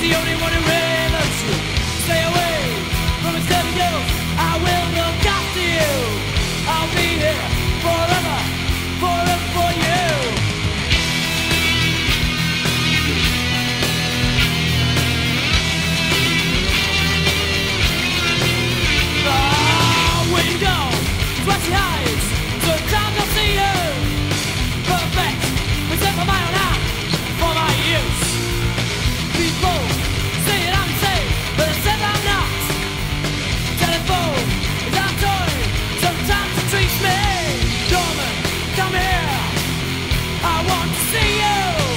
the only one who really loves you. Stay away from his dirty girls. I will look after you. I'll be here forever, forever for you. Window, flashy eyes, sometimes I'll see you. Perfect, reserved for my own hand, for my use. People say that I'm insane, but I said I'm not. Telephone is our toy, sometimes it treats me. Dorman, come here, I want to see you.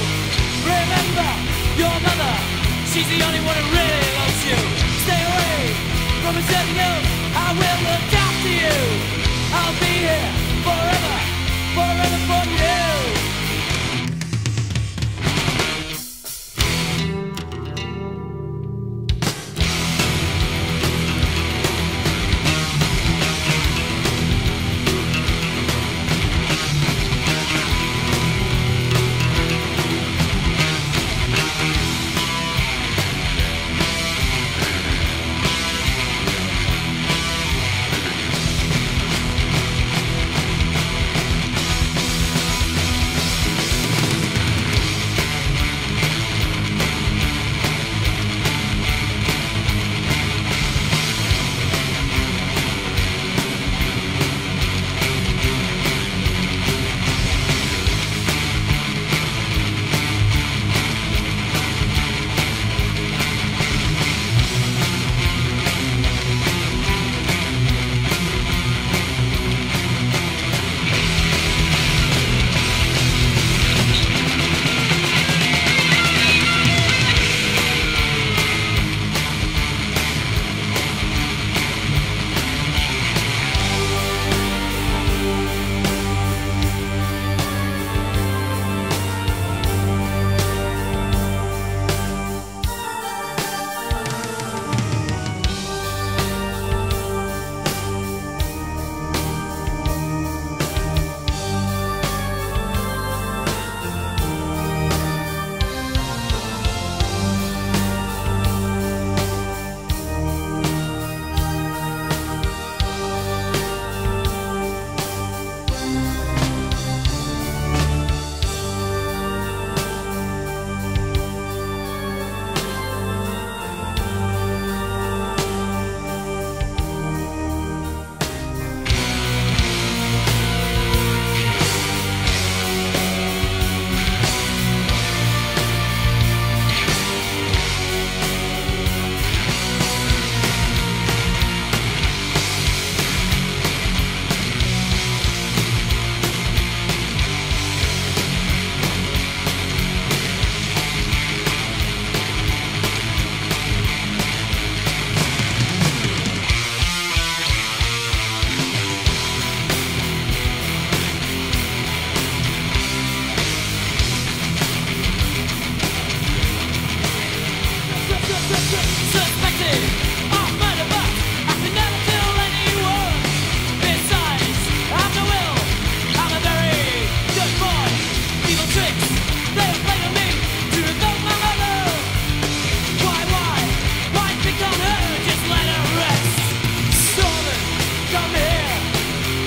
Remember your mother, she's the only one who really loves you. Stay away from a certain girl, I will look after you. I'll be here forever, forever for you.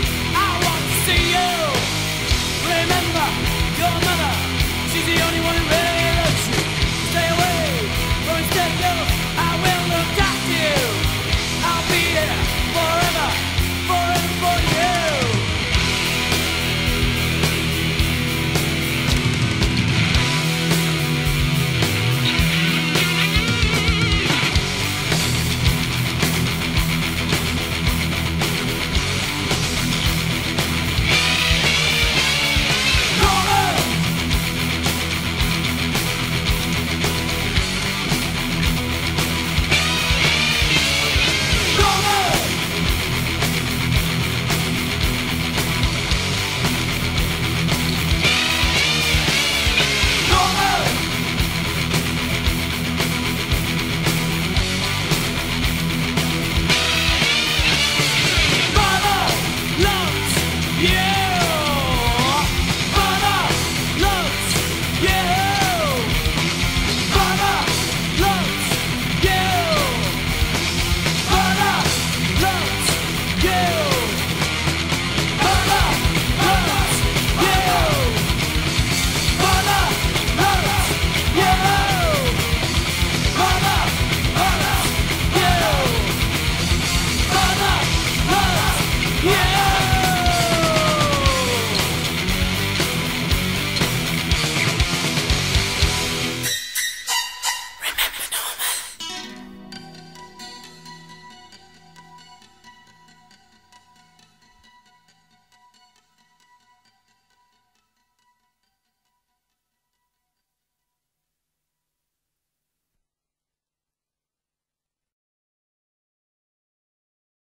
She's the only one who